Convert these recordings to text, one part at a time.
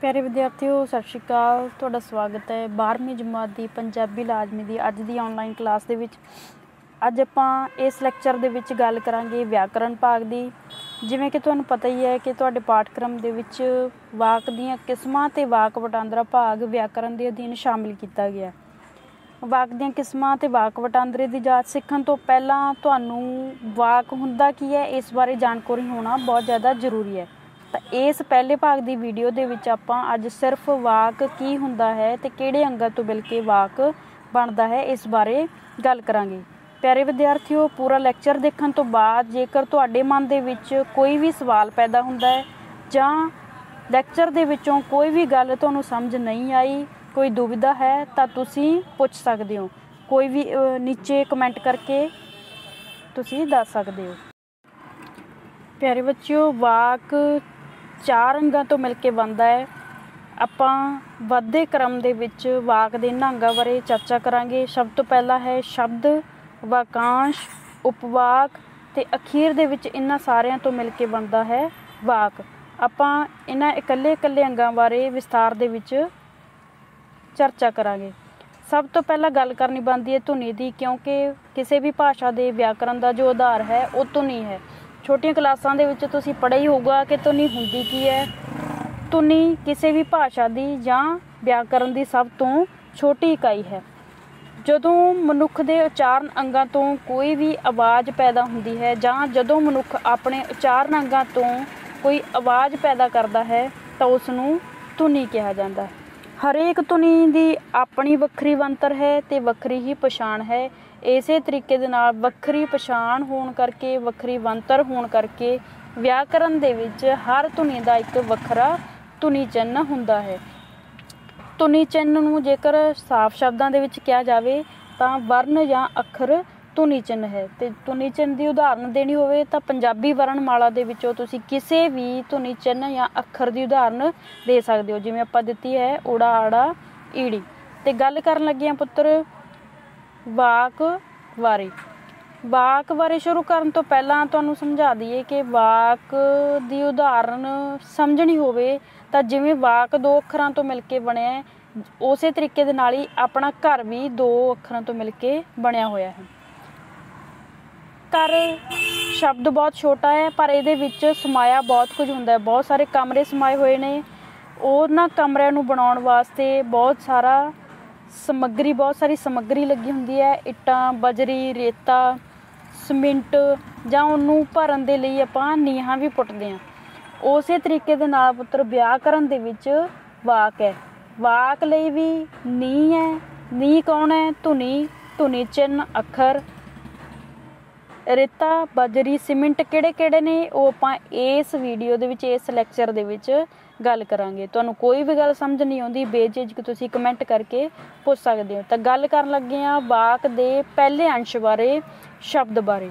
प्यारे विद्यार्थियों सत श्री अकाल। तुहाडा स्वागत है 12वीं जमात की पंजाबी लाजमी की अज की ऑनलाइन क्लास दे विच। अज आपां इस लैक्चर दे विच गल करांगे व्याकरण भाग की। जिवें कि तुहानूं पता ही है कि तुहाडे पाठक्रम दे विच वाक दीआं किस्मां ते वाक वटांदरा भाग व्याकरण के अधीन शामिल किया गया। वाक दीआं किस्मां ते वाक वटांदरे की जांच सीखण तो पहलां तुहानूं वाक हुंदा की है इस बारे जानकारी होना बहुत ज़्यादा जरूरी है। तो इस पहले भाग की वीडियो दे विच आपां अज सिर्फ वाक की हुंदा है ते किहड़े अंगां तो मिल के वाक बनदा है इस बारे गल करांगे। प्यारे विद्यार्थियों पूरा लैक्चर देखण तो बाद जेकर तुहाडे मन दे विच कोई भी सवाल पैदा हुंदा है जां लैक्चर दे विचों कोई भी गल तुहानूं समझ नहीं आई, कोई दुविधा है तो तुसीं पुछ सकदे हो। कोई भी नीचे कमेंट करके तुसीं दस सकदे हो। प्यारे बच्चों वाक 4 अंगां तो मिल के बनदा है। आपां वधदे क्रम दे विच वाक दे इन्हां अंगां बारे चर्चा करांगे। सब तो पहला है शब्द, वाकांश, उपवाक ते अखीर दे विच इन्हां सारिਆਂ तो मिल के बनदा है वाक। आपां इन्हां इकल्ले इकल्ले अंगां बारे विस्तार दे विच चर्चा करांगे। सब तो पहला गल करनी बनदी है धुनी की, क्योंकि किसी भी भाषा के व्याकरण का जो आधार है वो धुनी है। छोटियां क्लासां दे विच तुसीं पढ़िया ही होगा कि धुनी हुंदी की है। धुनी किसी भी भाषा की जां व्याकरण की सब तो छोटी इकाई है। जदों मनुख के उचारण अंगां तो कोई भी आवाज़ पैदा हुंदी है जां जदों मनुख अपने उचारण अंगां तो कोई आवाज़ पैदा करता है तो उसनूं धुनी कहा जाता है। हरेक धुनी की अपनी वक्री बनतर है तो वक्री ही पछाण है। इसे तरीके दे नाल वक्री पछाण होण करके वक्री बनतर होण करके व्याकरण दे विच हर धुनी का एक वखरा धुनी चिन्ह हुंदा है। धुनी चिन्ह नूं जेकर साफ शब्दां दे विच कहा जावे तां वर्ण जां अखर धुनी चिन्ह है। ते धुनी चिन्ह की उदाहरण देनी होवे तां पंजाबी वर्णमाला दे विचों तुसीं किसी भी धुनी चिन्ह या अखर की उदाहरण दे सकदे हो। जिवें आपां दित्ती है ऊड़ा आड़ा ईड़ी। ते गल करन लगे हां पुत्तर वाक बारे। वाक बारे शुरू करन तो पहलां तुहानूं समझा दईए कि वाक की उदाहरण समझनी होवे तां जिवें वाक 2 अखरां तो मिल के बनिया है उस तरीके दे नाल ही अपना घर भी 2 अखरां तो मिल के बनया होया है। घर शब्द बहुत छोटा है पर इहदे विच समाया बहुत कुछ हुंदा है। बहुत सारे कमरे समाए हुए ने। उन्हां कमरिਆਂ ਨੂੰ बनाउण वास्ते बहुत सारी समग्री लगी हुंदी है। इट्टां बजरी रेता सीमेंट जां उन्नूं भरन दे लई आपां नीहां भी पुੱਟਦੇ ਹਾਂ। उसे तरीके दे नाल पुੱਤਰ व्याकरण दे विच वाक है। वाक लई भी नींह है। नींह कौन है? धुनी, धुनी चिन्ह अखर, रेता बजरी सीमेंट किहड़े किहड़े ने वो आपां इस वीडियो दे विच इस लैक्चर दे विच गल करांगे। तुहानूं कोई भी गल समझ नहीं आउंदी बेझिझक तुसीं कमेंट करके पुछ सकदे हो। तां गल करन लगे हां वाक दे पहले अंश बारे, शब्द बारे।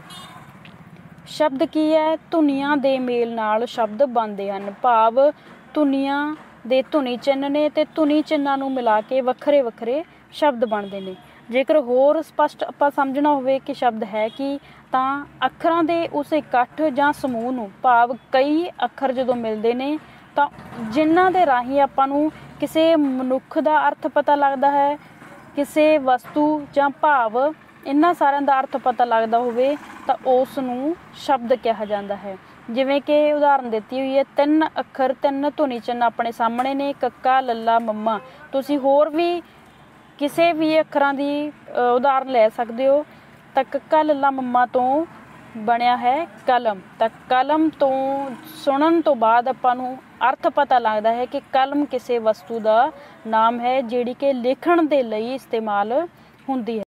शब्द की है? धुनियां दे मेल नाल शब्द बनदे हन। भाव धुनियां दे धुनी चिन्ह ने ते धुनी चिन्हां नूं मिला के वखरे वखरे शब्द बनदे ने। जेकर होर स्पष्ट आपां समझना होवे कि शब्द है कि तां अखरां दे उस इकट्ठ जां समूह नूं भाव कई अखर जदों मिलदे ने तां जिन्हां दे राहीं आपां नूं किसी मनुख दा अर्थ पता लगदा है, किसी वस्तु जां भाव इन्हां सारिਆਂ ਦਾ अर्थ पता लगदा होवे तां उस नूं शब्द कहा जाता है। जिवें कि उदाहरण दित्ती हुई है 3 अखर 3 धुनी चिन्ह अपने सामने ने कक्का लल्ला मम्मा। तुसीं होर भी किसी भी अखरां की उदाहरण ले सकते हो। तां कक्का लल्ला मम्मा तो बनया है कलम। तां कलम तो सुनन तो बाद आपां नूं अर्थ पता लगता है कि कलम किसी वस्तु का नाम है जिहड़ी कि लिखण दे लई इस्तेमाल हुंदी है।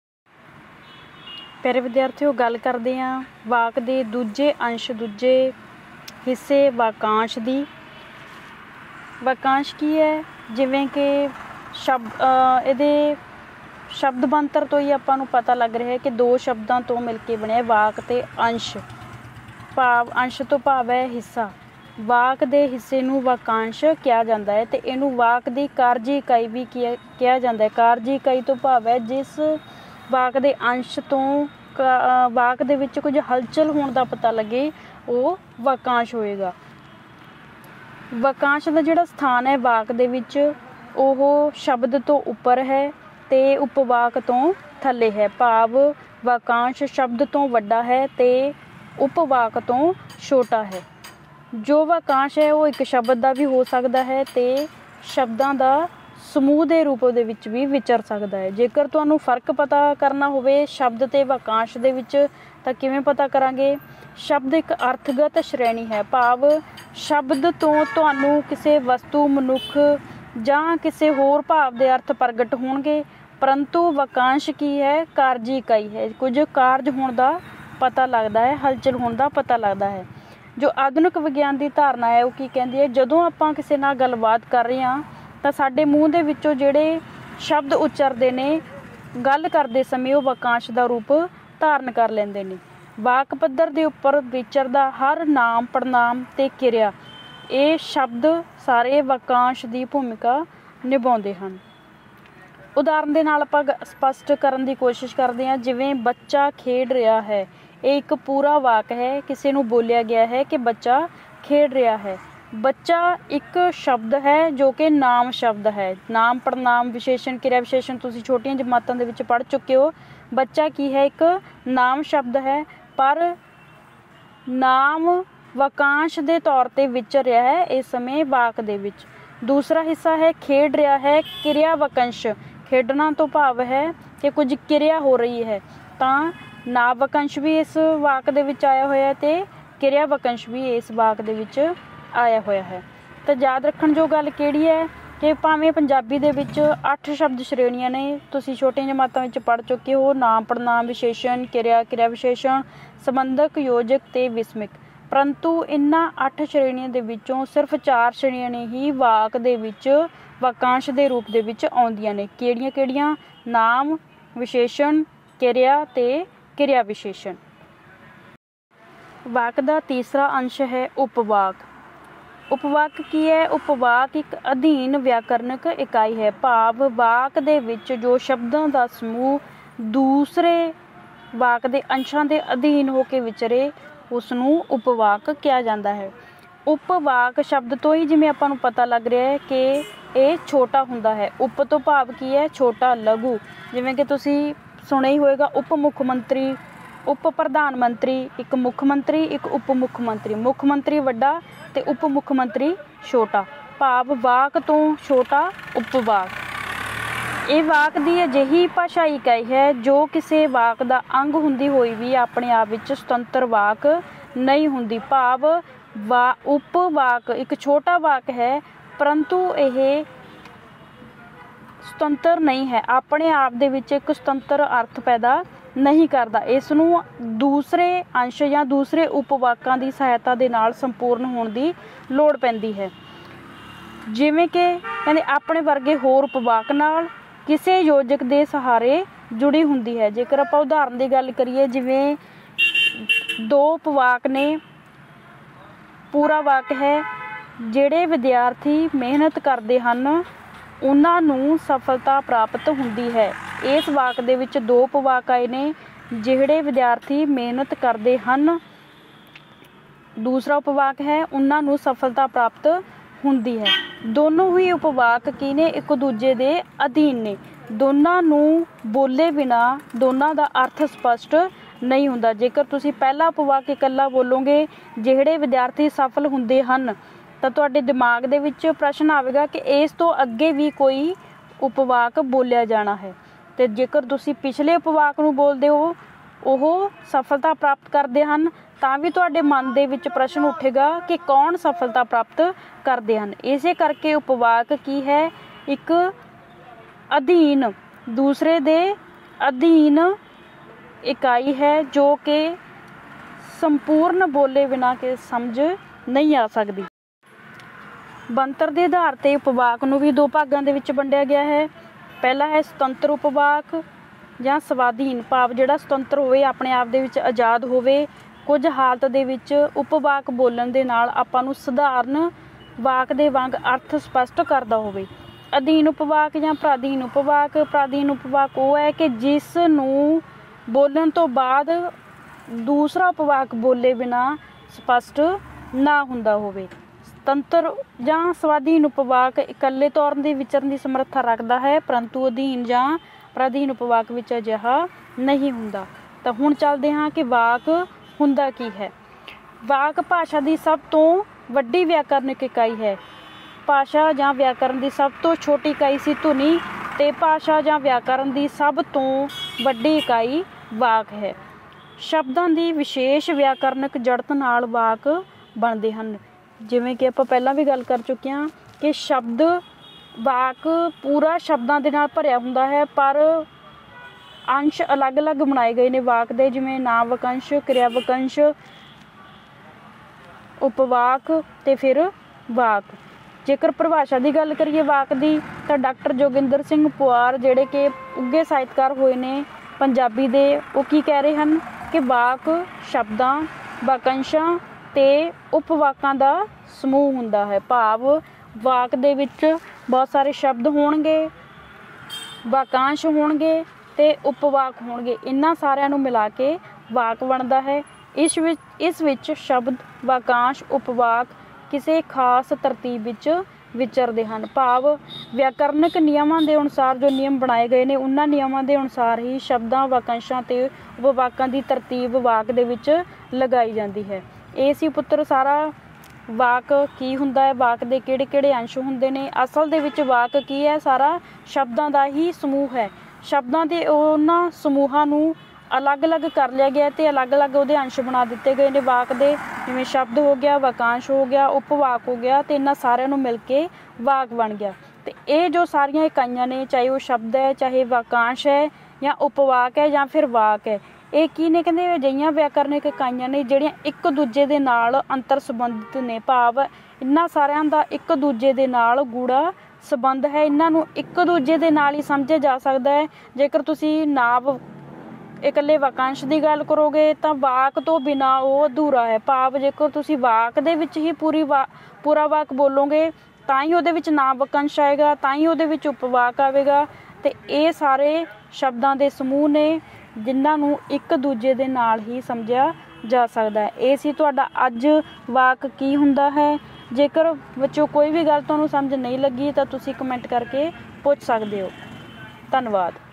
प्यारे विद्यार्थियों गल करते हैं वाक दे दूजे अंश दूजे हिस्से वाकांश दी। वाकांश की है? जिवें कि इहदे शब्द बनतर तो ही आपां नूं पता लग रहा है कि 2 शब्दां तो मिल के बने वाक ते अंश। भाव अंश तो भाव है हिस्सा। वाक दे हिस्से नूं वाकांश कहा जाता है ते इहनूं वाक दी कारजी इकाई भी कहा जाता है। कारजी इकाई तो भाव है जिस वाक दे अंश तो वाक दे विच कुछ हलचल होने का पता लगे वो वाकांश होएगा। ਵਾਕਾਂਸ਼ ਦਾ ਜਿਹੜਾ ਸਥਾਨ ਹੈ ਵਾਕ ਦੇ ਵਿੱਚ ਉਹ ਸ਼ਬਦ ਤੋਂ ਉੱਪਰ ਹੈ ਤੇ ਉਪਵਾਕ ਤੋਂ ਥੱਲੇ ਹੈ। ਭਾਵ ਵਾਕਾਂਸ਼ ਸ਼ਬਦ ਤੋਂ ਵੱਡਾ ਹੈ ਤੇ ਉਪਵਾਕ ਤੋਂ ਛੋਟਾ ਹੈ। ਜੋ ਵਾਕਾਂਸ਼ ਹੈ ਉਹ ਇੱਕ ਸ਼ਬਦ ਦਾ ਵੀ ਹੋ ਸਕਦਾ ਹੈ ਤੇ ਸ਼ਬਦਾਂ ਦਾ ਸਮੂਹ ਦੇ ਰੂਪ ਦੇ ਵਿੱਚ ਵੀ ਵਿਚਰ ਸਕਦਾ ਹੈ। ਜੇਕਰ ਤੁਹਾਨੂੰ ਫਰਕ ਪਤਾ ਕਰਨਾ ਹੋਵੇ ਸ਼ਬਦ ਤੇ ਵਾਕਾਂਸ਼ ਦੇ ਵਿੱਚ ਤਾਂ ਕਿਵੇਂ ਪਤਾ ਕਰਾਂਗੇ? ਸ਼ਬਦ ਇੱਕ ਅਰਥਗਤ ਸ਼੍ਰੇਣੀ ਹੈ, ਭਾਵ ਸ਼ਬਦ ਤੋਂ ਤੁਹਾਨੂੰ ਕਿਸੇ ਵਸਤੂ, ਮਨੁੱਖ ਜਾਂ ਕਿਸੇ ਹੋਰ ਭਾਵ ਦੇ ਅਰਥ ਪ੍ਰਗਟ ਹੋਣਗੇ, ਪਰੰਤੂ ਵਾਕਾਂਸ਼ ਕੀ ਹੈ? ਕਾਰਜੀ ਇਕਾਈ ਹੈ, ਕੁਝ ਕਾਰਜ ਹੋਣ ਦਾ ਪਤਾ ਲੱਗਦਾ ਹੈ, ਹਲਚਲ ਹੋਣ ਦਾ ਪਤਾ ਲੱਗਦਾ ਹੈ। ਜੋ ਆਧੁਨਿਕ ਵਿਗਿਆਨ ਦੀ ਧਾਰਨਾ ਹੈ ਉਹ ਕੀ ਕਹਿੰਦੀ ਹੈ? ਜਦੋਂ ਆਪਾਂ ਕਿਸੇ ਨਾਲ ਗੱਲਬਾਤ ਕਰ ਰਹੇ ਹਾਂ ਤਾਂ ਸਾਡੇ ਮੂੰਹ ਦੇ ਵਿੱਚੋਂ ਜਿਹੜੇ ਸ਼ਬਦ ਉਚਰਦੇ ਨੇ ਗੱਲ ਕਰਦੇ ਸਮੇਂ ਉਹ ਵਾਕਾਂਸ਼ ਦਾ ਰੂਪ ਧਾਰਨ ਕਰ ਲੈਂਦੇ ਨੇ। ਵਾਕ ਪੱਧਰ ਦੇ ਉੱਪਰ ਵਿਚਰਦਾ ਹਰ ਨਾਮ, ਪੜਨਾਮ ਤੇ ਕਿਰਿਆ, ਇਹ ਸ਼ਬਦ ਸਾਰੇ ਵਾਕਾਂਸ਼ ਦੀ ਭੂਮਿਕਾ ਨਿਭਾਉਂਦੇ ਹਨ। ਉਦਾਹਰਨ ਦੇ ਨਾਲ ਆਪਾਂ ਸਪਸ਼ਟ ਕਰਨ ਦੀ ਕੋਸ਼ਿਸ਼ ਕਰਦੇ ਹਾਂ। ਜਿਵੇਂ ਬੱਚਾ ਖੇਡ ਰਿਹਾ ਹੈ, ਇਹ ਇੱਕ ਪੂਰਾ ਵਾਕ ਹੈ, ਕਿਸੇ ਨੂੰ ਬੋਲਿਆ ਗਿਆ ਹੈ ਕਿ ਬੱਚਾ ਖੇਡ ਰਿਹਾ ਹੈ। ਬੱਚਾ ਇੱਕ ਸ਼ਬਦ ਹੈ ਜੋ ਕਿ ਨਾਮ ਸ਼ਬਦ ਹੈ। ਨਾਮ, ਪੜਨਾਮ, ਵਿਸ਼ੇਸ਼ਣ, ਕਿਰਿਆ ਵਿਸ਼ੇਸ਼ਣ ਤੁਸੀਂ ਛੋਟੀਆਂ ਜਮਾਤਾਂ ਦੇ ਵਿੱਚ ਪੜ੍ਹ ਚੁੱਕੇ ਹੋ। ਬੱਚਾ ਕੀ ਹੈ? ਇੱਕ ਨਾਮ ਸ਼ਬਦ ਹੈ, ਪਰ ਨਾਮ ਵਾਕਾਂਸ਼ ਦੇ ਤੌਰ ਤੇ ਵਿਚਰ ਰਿਹਾ ਹੈ ਇਸ ਸਮੇਂ ਵਾਕ ਦੇ ਵਿੱਚ। ਦੂਸਰਾ ਹਿੱਸਾ ਹੈ ਖੇਡ ਰਿਹਾ ਹੈ, ਕਿਰਿਆ ਵਾਕੰਸ਼। ਖੇਡਣਾ ਤੋਂ ਭਾਵ ਹੈ ਕਿ ਕੁਝ ਕਿਰਿਆ ਹੋ ਰਹੀ ਹੈ, ਤਾਂ ਨਾਮ ਵਾਕੰਸ਼ ਵੀ ਇਸ ਵਾਕ ਦੇ ਵਿੱਚ ਆਇਆ ਹੋਇਆ ਤੇ ਕਿਰਿਆ ਵਾਕੰਸ਼ ਵੀ ਇਸ ਵਾਕ ਦੇ ਵਿੱਚ ਆਇਆ ਹੋਇਆ ਹੈ। ਤਾਂ ਯਾਦ ਰੱਖਣ ਜੋ ਗੱਲ ਕਿਹੜੀ ਹੈ ਕਿ ਭਾਵੇਂ ਪੰਜਾਬੀ ਦੇ ਵਿੱਚ 8 ਸ਼ਬਦ ਸ਼੍ਰੇਣੀਆਂ ਨੇ, ਤੁਸੀਂ ਛੋਟੀਆਂ ਜਮਾਤਾਂ ਵਿੱਚ ਪੜ੍ਹ ਚੁੱਕੇ ਹੋ। ਨਾਮ, ਪੜਨਾਮ, ਵਿਸ਼ੇਸ਼ਣ, ਕਿਰਿਆ, ਕਿਰਿਆ ਵਿਸ਼ੇਸ਼ਣ, ਸੰਬੰਧਕ, ਯੋਜਕ ਤੇ ਵਿਸਮਿਕ। ਪਰੰਤੂ ਇਹਨਾਂ 8 ਸ਼੍ਰੇਣੀਆਂ ਦੇ ਵਿੱਚੋਂ ਸਿਰਫ 4 ਸ਼੍ਰੇਣੀਆਂ ਨੇ ਹੀ ਵਾਕ ਦੇ ਵਿੱਚ ਵਾਕਾਂਸ਼ ਦੇ ਰੂਪ ਦੇ ਵਿੱਚ ਆਉਂਦੀਆਂ ਨੇ। ਕਿਹੜੀਆਂ-ਕਿਹੜੀਆਂ? ਨਾਮ, ਵਿਸ਼ੇਸ਼ਣ, ਕਿਰਿਆ ਤੇ ਕਿਰਿਆ ਵਿਸ਼ੇਸ਼ਣ। ਵਾਕ ਦਾ ਤੀਸਰਾ ਅੰਸ਼ ਹੈ ਉਪਵਾਕ। ਉਪਵਾਕ ਕੀ ਹੈ? ਉਪਵਾਕ ਇੱਕ ਅਧੀਨ ਵਿਆਕਰਨਕ ਇਕਾਈ ਹੈ, ਭਾਵ ਵਾਕ ਦੇ ਵਿੱਚ ਜੋ ਸ਼ਬਦਾਂ ਦਾ ਸਮੂਹ ਦੂਸਰੇ ਵਾਕ ਦੇ ਅੰਸ਼ਾਂ ਦੇ ਅਧੀਨ ਹੋ ਕੇ ਵਿਚਰੇ ਉਸ ਨੂੰ ਉਪਵਾਕ ਕਿਹਾ ਜਾਂਦਾ ਹੈ। ਉਪਵਾਕ ਸ਼ਬਦ ਤੋਂ ਹੀ ਜਿਵੇਂ ਆਪਾਂ ਨੂੰ ਪਤਾ ਲੱਗ ਰਿਹਾ ਹੈ ਕਿ ਇਹ ਛੋਟਾ ਹੁੰਦਾ ਹੈ। ਉਪ ਤੋਂ ਭਾਵ ਕੀ ਹੈ? ਛੋਟਾ, ਲਘੂ। ਜਿਵੇਂ ਕਿ ਤੁਸੀਂ ਸੁਣਿਆ ਹੀ ਹੋਏਗਾ ਉਪ ਮੁੱਖ ਮੰਤਰੀ, ਉਪ ਪ੍ਰਧਾਨ ਮੰਤਰੀ, ਇੱਕ ਮੁੱਖ ਮੰਤਰੀ, ਇੱਕ ਉਪ ਮੁੱਖ ਮੰਤਰੀ। ਮੁੱਖ ਮੰਤਰੀ ਵੱਡਾ ਤੇ ਉਪ ਮੁੱਖ ਮੰਤਰੀ ਛੋਟਾ, ਭਾਵ ਵਾਕ ਤੋਂ ਛੋਟਾ ਉਪਵਾਕ। ਇਹ ਵਾਕ ਦੀ ਅਜਿਹੀ ਭਾਸ਼ਾਈ ਇਕਾਈ ਹੈ ਜੋ ਕਿਸੇ ਵਾਕ ਦਾ ਅੰਗ ਹੁੰਦੀ ਹੋਈ ਵੀ ਆਪਣੇ ਆਪ ਵਿੱਚ ਸੁਤੰਤਰ ਵਾਕ ਨਹੀਂ ਹੁੰਦੀ, ਭਾਵ ਉਪਵਾਕ ਇੱਕ ਛੋਟਾ ਵਾਕ ਹੈ ਪਰੰਤੂ ਇਹ ਸੁਤੰਤਰ ਨਹੀਂ ਹੈ, ਆਪਣੇ ਆਪ ਦੇ ਵਿੱਚ ਇੱਕ ਸੁਤੰਤਰ ਅਰਥ ਪੈਦਾ ਨਹੀਂ ਕਰਦਾ। ਇਸ ਨੂੰ ਦੂਸਰੇ ਅੰਸ਼ ਜਾਂ ਦੂਸਰੇ ਉਪਵਾਕਾਂ ਦੀ ਸਹਾਇਤਾ ਦੇ ਨਾਲ ਸੰਪੂਰਨ ਹੋਣ ਦੀ ਲੋੜ ਪੈਂਦੀ ਹੈ। ਜਿਵੇਂ ਕਿ ਕਹਿੰਦੇ ਆਪਣੇ ਵਰਗੇ ਹੋਰ ਉਪਵਾਕ ਨਾਲ ਕਿਸੇ ਯੋਜਕ ਦੇ ਸਹਾਰੇ ਜੁੜੀ ਹੁੰਦੀ ਹੈ। ਜੇਕਰ ਆਪਾਂ ਉਦਾਹਰਨ ਦੀ ਗੱਲ ਕਰੀਏ, ਜਿਵੇਂ 2 ਉਪਵਾਕ ਨੇ, ਪੂਰਾ ਵਾਕ ਹੈ, ਜਿਹੜੇ ਵਿਦਿਆਰਥੀ ਮਿਹਨਤ ਕਰਦੇ ਹਨ ਉਹਨਾਂ ਨੂੰ ਸਫਲਤਾ ਪ੍ਰਾਪਤ ਹੁੰਦੀ ਹੈ। ਇਸ ਵਾਕ ਦੇ ਵਿੱਚ 2 ਉਪਵਾਕ ਆਏ ਨੇ, ਜਿਹੜੇ ਵਿਦਿਆਰਥੀ ਮਿਹਨਤ ਕਰਦੇ ਹਨ। ਦੂਸਰਾ ਉਪਵਾਕ ਹੈ ਉਹਨਾਂ ਨੂੰ ਸਫਲਤਾ ਪ੍ਰਾਪਤ ਹੁੰਦੀ ਹੈ। ਦੋਨੋਂ ਹੀ ਉਪਵਾਕ ਕੀ ਨੇ? ਇੱਕ ਦੂਜੇ ਦੇ ਅਧੀਨ ਨੇ। ਦੋਨਾਂ ਨੂੰ ਬੋਲੇ ਬਿਨਾਂ ਦੋਨਾਂ ਦਾ ਅਰਥ ਸਪਸ਼ਟ ਨਹੀਂ ਹੁੰਦਾ। ਜੇਕਰ ਤੁਸੀਂ ਪਹਿਲਾ ਉਪਵਾਕ ਇਕੱਲਾ ਬੋਲੋਗੇ ਜਿਹੜੇ ਵਿਦਿਆਰਥੀ ਸਫਲ ਹੁੰਦੇ ਹਨ ਤਾਂ ਤੁਹਾਡੇ ਦਿਮਾਗ ਦੇ ਵਿੱਚ ਪ੍ਰਸ਼ਨ ਆਵੇਗਾ ਕਿ ਇਸ ਤੋਂ ਅੱਗੇ ਵੀ ਕੋਈ ਉਪਵਾਕ ਬੋਲਿਆ ਜਾਣਾ ਹੈ। ਤੇ ਜੇਕਰ ਤੁਸੀਂ ਪਿਛਲੇ ਉਪਵਾਕ ਨੂੰ ਬੋਲਦੇ ਹੋ ਉਹ ਸਫਲਤਾ ਪ੍ਰਾਪਤ ਕਰਦੇ ਹਨ ਤਾਂ ਵੀ ਤੁਹਾਡੇ ਮਨ ਦੇ ਵਿੱਚ ਪ੍ਰਸ਼ਨ ਉੱਠੇਗਾ ਕਿ ਕੌਣ ਸਫਲਤਾ ਪ੍ਰਾਪਤ ਕਰਦੇ ਹਨ। ਇਸੇ ਕਰਕੇ ਉਪਵਾਕ ਕੀ ਹੈ? ਇੱਕ ਅਧੀਨ, ਦੂਸਰੇ ਦੇ ਅਧੀਨ ਇਕਾਈ ਹੈ ਜੋ ਕਿ ਸੰਪੂਰਨ ਬੋਲੇ ਬਿਨਾਂ ਕਿ ਸਮਝ ਨਹੀਂ ਆ ਸਕਦੀ। ਬਣਤਰ ਦੇ ਆਧਾਰ ਤੇ ਉਪਵਾਕ ਨੂੰ ਵੀ 2 ਭਾਗਾਂ ਦੇ ਵਿੱਚ ਵੰਡਿਆ ਗਿਆ ਹੈ। ਪਹਿਲਾ ਹੈ ਸੁਤੰਤਰ ਉਪਵਾਕ ਜਾਂ ਸਵਾਧੀਨ, ਭਾਵ ਜਿਹੜਾ ਸੁਤੰਤਰ ਹੋਵੇ, ਆਪਣੇ ਆਪ ਦੇ ਵਿੱਚ ਆਜ਼ਾਦ ਹੋਵੇ। ਕੁਝ ਹਾਲਤ ਦੇ ਵਿੱਚ ਉਪਵਾਕ ਬੋਲਣ ਦੇ ਨਾਲ ਆਪਾਂ ਨੂੰ ਸਧਾਰਨ ਵਾਕ ਦੇ ਵਾਂਗ ਅਰਥ ਸਪਸ਼ਟ ਕਰਦਾ ਹੋਵੇ। ਅਧੀਨ ਉਪਵਾਕ ਜਾਂ ਪ੍ਰਾਧੀਨ ਉਪਵਾਕ। ਪ੍ਰਾਧੀਨ ਉਪਵਾਕ ਉਹ ਹੈ ਕਿ ਜਿਸ ਨੂੰ ਬੋਲਣ ਤੋਂ ਬਾਅਦ ਦੂਸਰਾ ਉਪਵਾਕ ਬੋਲੇ ਬਿਨਾਂ ਸਪਸ਼ਟ ਨਾ ਹੁੰਦਾ ਹੋਵੇ। ਸੁਤੰਤਰ ਜਾਂ ਸਵਾਧੀਨ ਉਪਵਾਕ ਇਕੱਲੇ ਤੌਰ 'ਤੇ ਵਿਚਰਨ ਦੀ ਸਮਰੱਥਾ ਰੱਖਦਾ ਹੈ, ਪਰੰਤੂ ਅਧੀਨ ਜਾਂ ਪਰਾਧੀਨ ਉਪਵਾਕ ਵਿੱਚ ਅਜਿਹਾ ਨਹੀਂ ਹੁੰਦਾ। ਤਾਂ ਹੁਣ ਚੱਲਦੇ ਹਾਂ ਕਿ ਵਾਕ ਹੁੰਦਾ ਕੀ ਹੈ। ਵਾਕ ਭਾਸ਼ਾ ਦੀ ਸਭ ਤੋਂ ਵੱਡੀ ਵਿਆਕਰਨਿਕ ਇਕਾਈ ਹੈ। ਭਾਸ਼ਾ ਜਾਂ ਵਿਆਕਰਨ ਦੀ ਸਭ ਤੋਂ ਛੋਟੀ ਇਕਾਈ ਸੀ ਧੁਨੀ, ਤੇ ਭਾਸ਼ਾ ਜਾਂ ਵਿਆਕਰਨ ਦੀ ਸਭ ਤੋਂ ਵੱਡੀ ਇਕਾਈ ਵਾਕ ਹੈ। ਸ਼ਬਦਾਂ ਦੀ ਵਿਸ਼ੇਸ਼ ਵਿਆਕਰਨਿਕ ਜੜਤ ਨਾਲ ਵਾਕ ਬਣਦੇ ਹਨ। ਜਿਵੇਂ ਕਿ ਆਪਾਂ ਪਹਿਲਾਂ ਵੀ ਗੱਲ ਕਰ ਚੁੱਕੇ ਹਾਂ ਕਿ ਸ਼ਬਦ ਵਾਕ ਪੂਰਾ ਸ਼ਬਦਾਂ ਦੇ ਨਾਲ ਭਰਿਆ ਹੁੰਦਾ ਹੈ, ਪਰ ਅੰਸ਼ ਅਲੱਗ-ਅਲੱਗ ਬਣਾਏ ਗਏ ਨੇ ਵਾਕ ਦੇ, ਜਿਵੇਂ ਨਾਮ ਵਾਕੰਸ਼, ਕਿਰਿਆ ਵਾਕੰਸ਼, ਉਪਵਾਕ ਤੇ ਫਿਰ ਵਾਕ। ਜੇਕਰ ਪਰਿਭਾਸ਼ਾ ਦੀ ਗੱਲ ਕਰੀਏ ਵਾਕ ਦੀ, ਤਾਂ ਡਾਕਟਰ ਜੋਗਿੰਦਰ ਸਿੰਘ ਪੁਆਰ ਜਿਹੜੇ ਕਿ ਉੱਘੇ ਸਾਹਿਤਕਾਰ ਹੋਏ ਨੇ ਪੰਜਾਬੀ ਦੇ, ਉਹ ਕੀ ਕਹਿ ਰਹੇ ਹਨ ਕਿ ਵਾਕ ਸ਼ਬਦਾਂ, ਵਾਕੰਸ਼ਾਂ ਤੇ ਉਪਵਾਕਾਂ ਦਾ ਸਮੂਹ ਹੁੰਦਾ ਹੈ। ਭਾਵ ਵਾਕ ਦੇ ਵਿੱਚ ਬਹੁਤ ਸਾਰੇ ਸ਼ਬਦ ਹੋਣਗੇ, ਵਾਕਾਂਸ਼ ਹੋਣਗੇ ਤੇ ਉਪਵਾਕ ਹੋਣਗੇ, ਇਹਨਾਂ ਸਾਰਿਆਂ ਨੂੰ ਮਿਲਾ ਕੇ ਵਾਕ ਬਣਦਾ ਹੈ। ਇਸ ਵਿੱਚ ਸ਼ਬਦ, ਵਾਕਾਂਸ਼, ਉਪਵਾਕ ਕਿਸੇ ਖਾਸ ਤਰਤੀਬ ਵਿੱਚ ਵਿਚਰਦੇ ਹਨ। ਭਾਵ ਵਿਆਕਰਨਿਕ ਨਿਯਮਾਂ ਦੇ ਅਨੁਸਾਰ ਜੋ ਨਿਯਮ ਬਣਾਏ ਗਏ ਨੇ, ਉਹਨਾਂ ਨਿਯਮਾਂ ਦੇ ਅਨੁਸਾਰ ਹੀ ਸ਼ਬਦਾਂ, ਵਾਕਾਂਸ਼ਾਂ ਤੇ ਉਪਵਾਕਾਂ ਦੀ ਤਰਤੀਬ ਵਾਕ ਦੇ ਵਿੱਚ ਲਗਾਈ ਜਾਂਦੀ ਹੈ। ਇਹ ਸੀ ਪੁੱਤਰ ਸਾਰਾ ਵਾਕ ਕੀ ਹੁੰਦਾ ਹੈ, ਵਾਕ ਦੇ ਕਿਹੜੇ ਕਿਹੜੇ ਅੰਸ਼ ਹੁੰਦੇ ਨੇ। ਅਸਲ ਦੇ ਵਿੱਚ ਵਾਕ ਕੀ ਹੈ, ਸਾਰਾ ਸ਼ਬਦਾਂ ਦਾ ਹੀ ਸਮੂਹ ਹੈ। ਸ਼ਬਦਾਂ ਦੇ ਉਹਨਾਂ ਸਮੂਹਾਂ ਨੂੰ ਅਲੱਗ-ਅਲੱਗ ਕਰ ਲਿਆ ਗਿਆ ਤੇ ਅਲੱਗ-ਅਲੱਗ ਉਹਦੇ ਅੰਸ਼ ਬਣਾ ਦਿੱਤੇ ਗਏ ਨੇ ਵਾਕ ਦੇ, ਜਿਵੇਂ ਸ਼ਬਦ ਹੋ ਗਿਆ, ਵਾਕਾਂਸ਼ ਹੋ ਗਿਆ, ਉਪਵਾਕ ਹੋ ਗਿਆ, ਤੇ ਇਹਨਾਂ ਸਾਰਿਆਂ ਨੂੰ ਮਿਲ ਕੇ ਵਾਕ ਬਣ ਗਿਆ। ਤੇ ਇਹ ਜੋ ਸਾਰੀਆਂ ਇਕਾਈਆਂ ਨੇ, ਚਾਹੇ ਉਹ ਸ਼ਬਦ ਹੈ, ਚਾਹੇ ਵਾਕਾਂਸ਼ ਹੈ, ਜਾਂ ਉਪਵਾਕ ਹੈ, ਜਾਂ ਫਿਰ ਵਾਕ ਹੈ, ਇਹ ਕੀ ਨੇ, ਕਹਿੰਦੇ ਅਜਿਹੀਆਂ ਵਿਆਕਰਨਿਕ ਇਕਾਈਆਂ ਨੇ ਜਿਹੜੀਆਂ ਇੱਕ ਦੂਜੇ ਦੇ ਨਾਲ ਅੰਤਰ ਸੰਬੰਧਿਤ ਨੇ। ਭਾਵ ਇਹਨਾਂ ਸਾਰਿਆਂ ਦਾ ਇੱਕ ਦੂਜੇ ਦੇ ਨਾਲ ਗੂੜਾ ਸੰਬੰਧ ਹੈ। ਇਹਨਾਂ ਨੂੰ ਇੱਕ ਦੂਜੇ ਦੇ ਨਾਲ ਹੀ ਸਮਝਿਆ ਜਾ ਸਕਦਾ ਹੈ। ਜੇਕਰ ਤੁਸੀਂ ਨਾਂਵ ਇਕੱਲੇ ਵਾਕਾਂਸ਼ ਦੀ ਗੱਲ ਕਰੋਗੇ ਤਾਂ ਵਾਕ ਤੋਂ ਬਿਨਾਂ ਉਹ ਅਧੂਰਾ ਹੈ। ਭਾਵ ਜੇਕਰ ਤੁਸੀਂ ਵਾਕ ਦੇ ਵਿੱਚ ਹੀ ਪੂਰਾ ਵਾਕ ਬੋਲੋਗੇ ਤਾਂ ਹੀ ਉਹਦੇ ਵਿੱਚ ਨਾਂਵ ਵਾਕਾਂਸ਼ ਆਏਗਾ, ਤਾਂ ਹੀ ਉਹਦੇ ਵਿੱਚ ਉਪਵਾਕ ਆਵੇਗਾ। ਤੇ ਇਹ ਸਾਰੇ ਸ਼ਬਦਾਂ ਦੇ ਸਮੂਹ ਨੇ ਜਿਨ੍ਹਾਂ ਨੂੰ ਇੱਕ ਦੂਜੇ ਦੇ ਨਾਲ ਹੀ ਸਮਝਿਆ ਜਾ ਸਕਦਾ ਹੈ। ਇਹ ਸੀ ਤੁਹਾਡਾ ਅੱਜ ਵਾਕ ਕੀ ਹੁੰਦਾ ਹੈ। ਜੇਕਰ ਬੱਚਿਓ ਕੋਈ ਵੀ ਗੱਲ ਤੁਹਾਨੂੰ ਸਮਝ ਨਹੀਂ ਲੱਗੀ ਤਾਂ ਤੁਸੀਂ ਕਮੈਂਟ ਕਰਕੇ ਪੁੱਛ ਸਕਦੇ ਹੋ। ਧੰਨਵਾਦ।